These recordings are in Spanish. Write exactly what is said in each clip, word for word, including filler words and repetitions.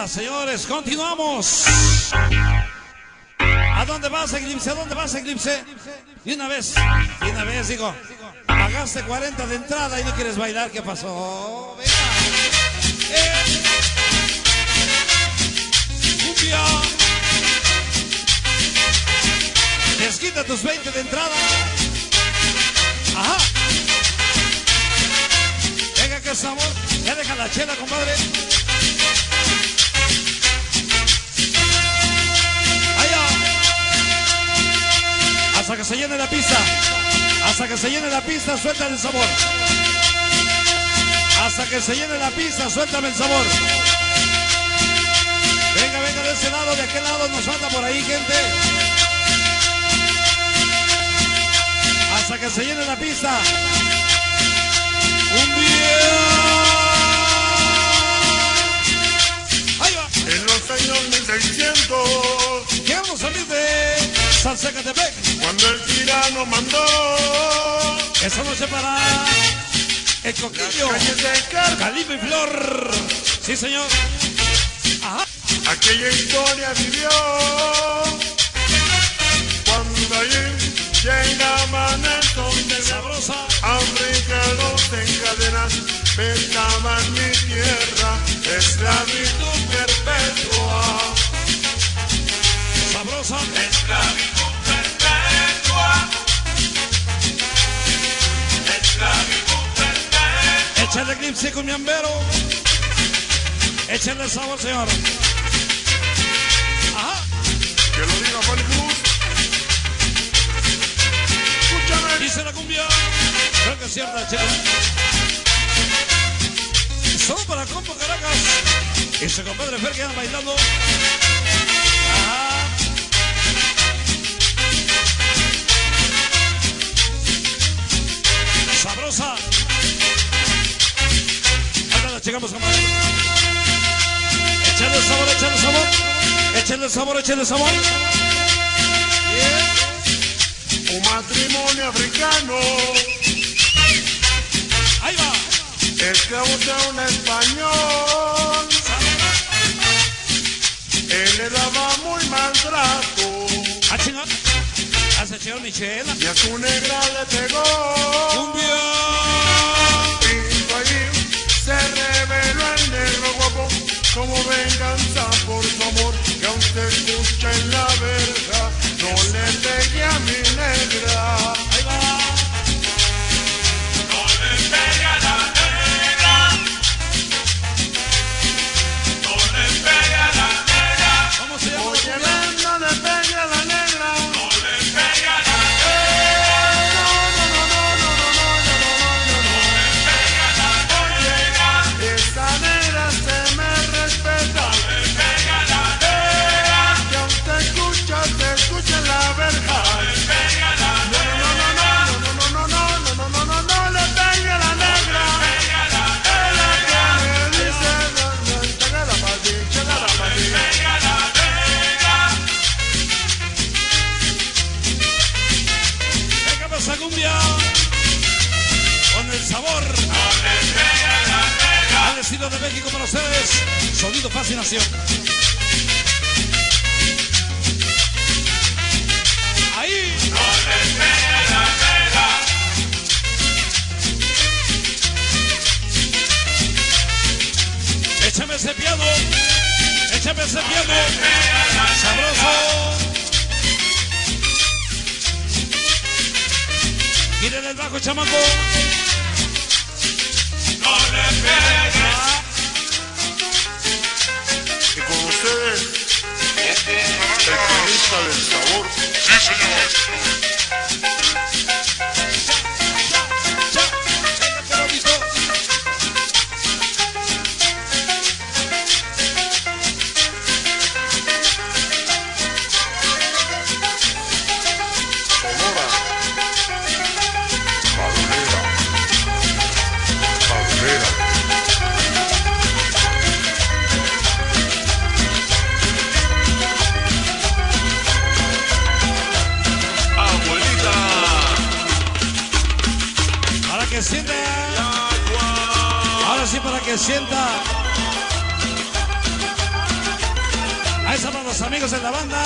venga, señores, continuamos. ¿A dónde vas, Eclipse? ¿A dónde vas, Eclipse? Y una vez, y una vez, digo, pagaste cuarenta de entrada y no quieres bailar, ¿qué pasó? Venga. Eh. Cumbia. Desquita tus veinte de entrada. Ajá. Venga, que sabor. Ya deja la chela, compadre. Allá. Hasta que se llene la pista. Hasta que se llene la pista, suéltame el sabor. Hasta que se llene la pista, suéltame el sabor. Venga, venga de ese lado, de aquel lado nos falta por ahí, gente. Hasta que se llene la pista. Un bien. Ahí va. En los años mil seiscientos, llegamos a salir de Salsecatepec, cuando el tirano mandó esa noche para el Coquillo, calles de Car, Calibre y Flor. Sí, señor. Ajá. aquella historia vivió. Cuando allí llegaban el son de Sabrosa. africanos en cadenas, pensaban mi tierra, esclavitud perpetua. Sabrosa. Esclavitud perpetua. Esclavitud perpetua. Échale Eclipse con mi ambero. Échale sabor, señor. Ajá. Que lo diga Fanny Cruz. Escúchame. Dice la cumbia. Creo que es cierta, chicos. Solo para compo Caracas. Y su compadre Fer que andan bailando. Ajá. Sabrosa. Ahora la checamos, compadre. Échale el sabor, échale el sabor. Échale el sabor, échale el sabor. Yeah. Un matrimonio africano, Ahí va. esclavos de un español. Él le daba muy mal trato Ah, chinga. Hace cheo Michela. y a su negra le pegó. Cumbia. Y ahí se reveló el negro guapo como venganza por su amor, que aún se escucha en la verga. No le pegué a mi negra. Ahí va. No le pegue a la negra. No le pegue a la negra. ¿Cómo se llama? Oye, la cumbia? ven, no le pegue a la negra. No le pegue a la negra. No, no, no, no, no, no, no, no, no, no, no. No le pegue a la negra. Esta negra se me respeta. No le pegue a la negra. Que aún te escucha, te escucha en la verga. No le pegue a la No, no, no, no, no, no, no, no, no, no, no, no, no le pegue a la negra. pegue a la Es la que me dice, no, no, chaga la pati, chaga la pati. pegue a la negra. Venga, pasa cumbia. Con el sabor. No le pegue a la negra. Al estilo de México para ustedes. Sonido Fascinación. Ahí. No le pegue a la negra. Échame ese piano. Échame ese piano. Sabroso. Miren el bajo, chamaco. No le pegue. Y con ustedes, el cronista del sabor. Sí, señor. Ya. Venga, que lo visto. Sonora, Madulera, Madulera. Abuelita. Para que sienta. Ahora sí, para que sienta. los amigos de la banda.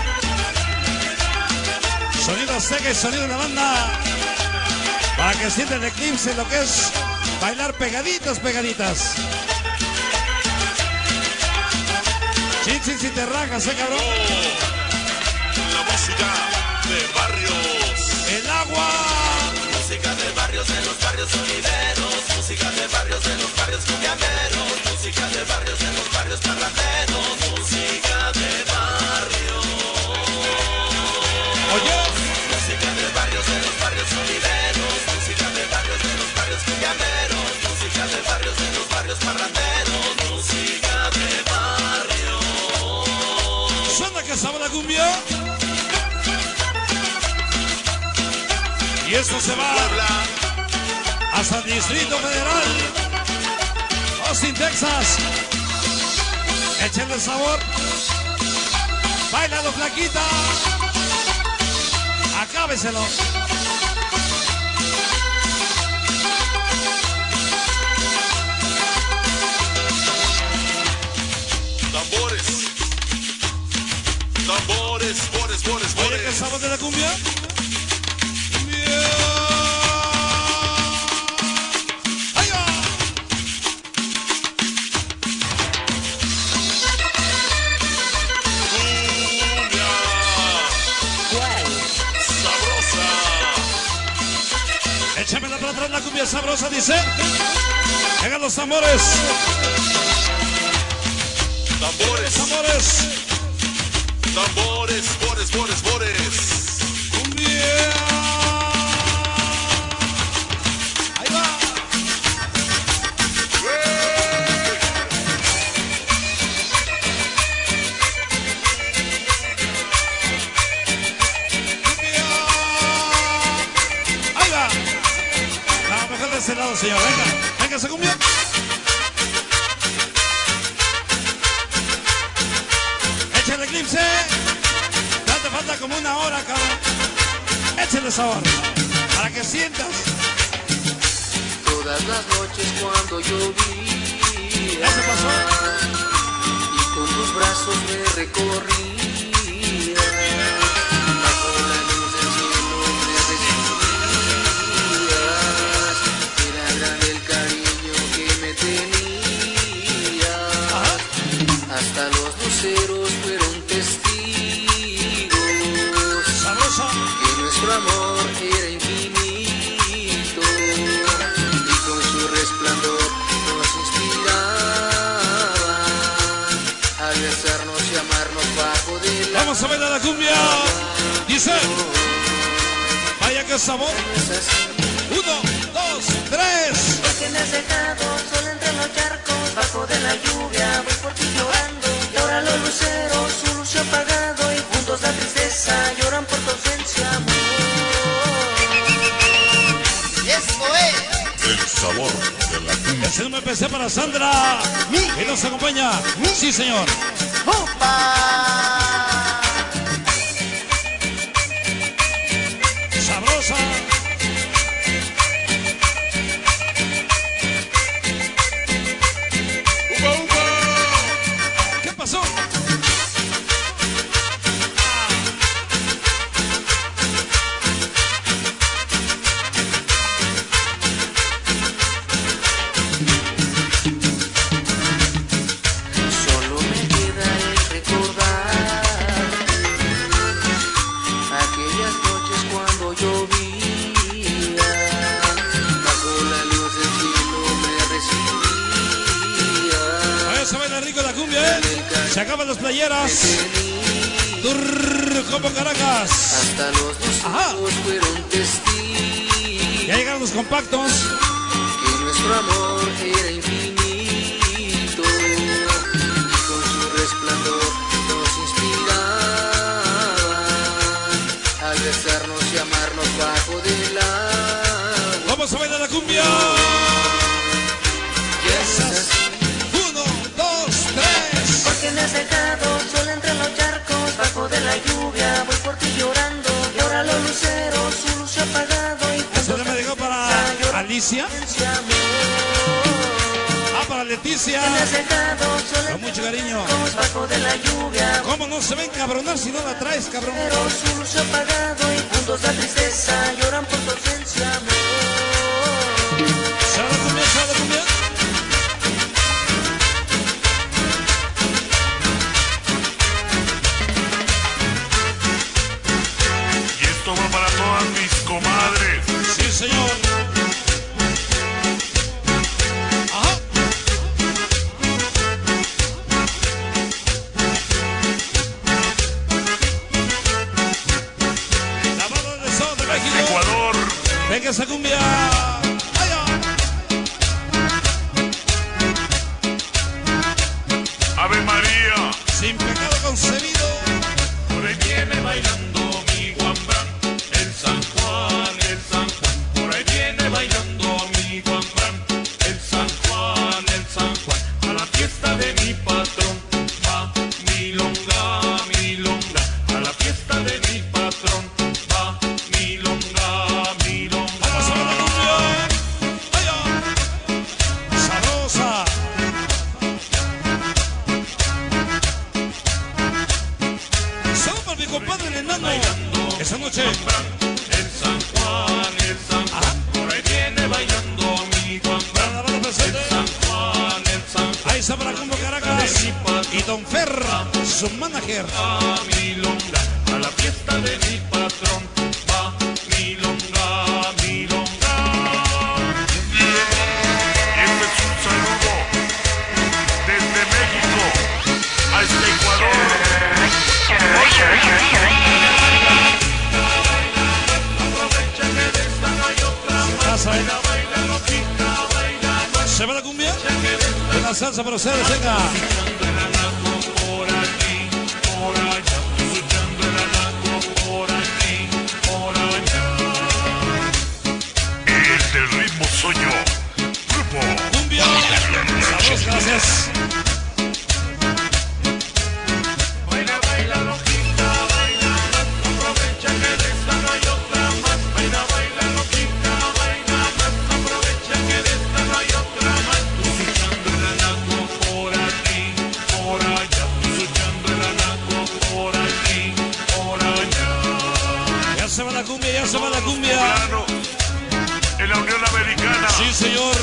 Sonido seca y sonido de la banda. Para que sienten el eclipse, lo que es bailar pegaditas, pegaditas. Chin, chin, si te rajas, eh, cabrón. La música de barrios. El agua. Música de barrios, de los barrios oliveros. Música de barrios, de los barrios cumbiamberos. Música de barrios, de los barrios parranderos. Música de barrios. Oye. Música de barrios, de los barrios oliveros. Música de barrios, de los barrios cumbiamberos. Música de barrios, de los barrios parranderos. Música de barrios. Suena que sabe la cumbia. Y esto se va hasta el Distrito Federal, Austin, Texas. Échenle sabor. Bailalo, flaquita. Acábeselo. Tambores. Tambores, bores, bores, Oye, ¿qué bores. sabor de la cumbia? ¡Ahí va! Cumbia. Sabrosa. Échamela para atrás la cumbia sabrosa, dice. Llegan los tambores. Tambores. Tambores. Tambores, bores, bores, bores. Cumbia. Ahí va. Cumbia. Ahí va. No, mejor de ese lado, señor. Venga, venga esa cumbia. Échale eclipse. Date falta como una hora, cabrón. Échale sabor. Para que sientas. Todas las noches cuando llovía ¿Ya se pasó? y con tus brazos me recorría, bajo la luz del cielo me recibías. Era grande el cariño que me tenías. Ajá. Hasta los luceros fueron testigos Sabrosa. que nuestro amor era infinito y con su resplandor nos inspiraba al besarnos y amarnos bajo de la Vamos a bailar la cumbia. Dice. Vaya que sabor. mesa. Uno, dos, tres. Porque me has dejado solo entre los charcos, bajo de la lluvia, voy por ti llorando. Y ahora los luceros, su luz se ha apagado, y juntos la tristeza lloran por tu ausencia, amor. Esto es El sabor de la cumbia. Es un M P C para Sandra. Y nos acompaña. Sí, señor. Sabrosa. Upa, upa. ¿Qué pasó? Solo me queda el recordar aquellas noches cuando llovía, bajo la luz del cielo me recibía. Vaya, se baila rico la cumbia, ¿eh? Se acaban las playeras. Durr, como Caracas. Hasta los Ajá. luceros fueron testigos Ya llegaron los compactos. que nuestro amor era infinito y con su resplandor nos inspiraba al besarnos y amarnos bajo del agua. Vamos a bailar la cumbia. Y es así. Uno, dos, tres. Porque me has dejado solo entre los charcos, bajo de la lluvia, voy por ti llorando. Y ahora los luceros, su luz se ha apagado, y Eso juntos ya me la llegó para tristeza lloran Alicia. por tu ausencia, amor. Ah, para Leticia. Que me has dejado sola Con mucho cariño. bajo de la lluvia. ¿Cómo no se ven cabronar si no la traes, cabrón? Pero su luz se ha apagado y juntos la tristeza lloran por tu ausencia, amor. ¿Sabe la cumbia? ¿Sabe la cumbia? Y esto va para todas mis comadres. Sí, señor. Ajá. La banda de Sol de México. Ecuador. Venga esa cumbia. ¡Vaya! Ave María. Sin pecado concebido. Por ahí viene bailando mi guambrán. El San Juan, el San Juan. Por ahí viene bailando mi guambrán. El San Juan, el San Juan. A la fiesta de mi patrón va milonga, milonga. A la fiesta de mi patrón va milonga, milonga. Vamos a ver la cumbia. ¡Vaya! Sabrosa. Solo para mi compadre el enano. Esa noche. El San Juan, el San Juan. Por ahí viene bailando mi guambrán. Para la banda presente. El San Juan, el San Juan. Ahí está para Combo Caracas. Y Don Ferra, su manager. Va milonga, a la fiesta de mi patrón va milonga, milonga. Y este es un saludo desde México hasta Ecuador. Aprovecha que de esta no hay otra más. Pasa, ¿eh? Baila, baila, loquita, baila, no ¿Se va la cumbia? que de esta De la salsa para ustedes, venga. el anaco por aquí, por allá, escuchando el anaco por aquí, por allá. Este ritmo soy yo, grupo. Cumbia. Sabrosa, gracias. Baila, baila, loquita, baila, más, aprovecha que de esta no hay otra más. Baila, baila, loquita, baila, más, aprovecha que de esta no hay otra más. Escuchando el anaco por aquí, por allá, escuchando el anaco por aquí, por allá. Ya se va la cumbia, ya se va la cumbia. Claro, en la Unión Americana. Sí, señor.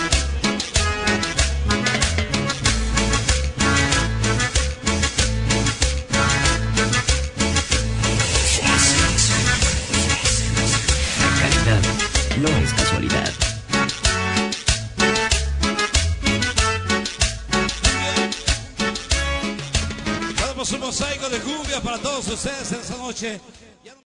Calidad no es casualidad. Damos un mosaico de cumbia para todos ustedes esta noche.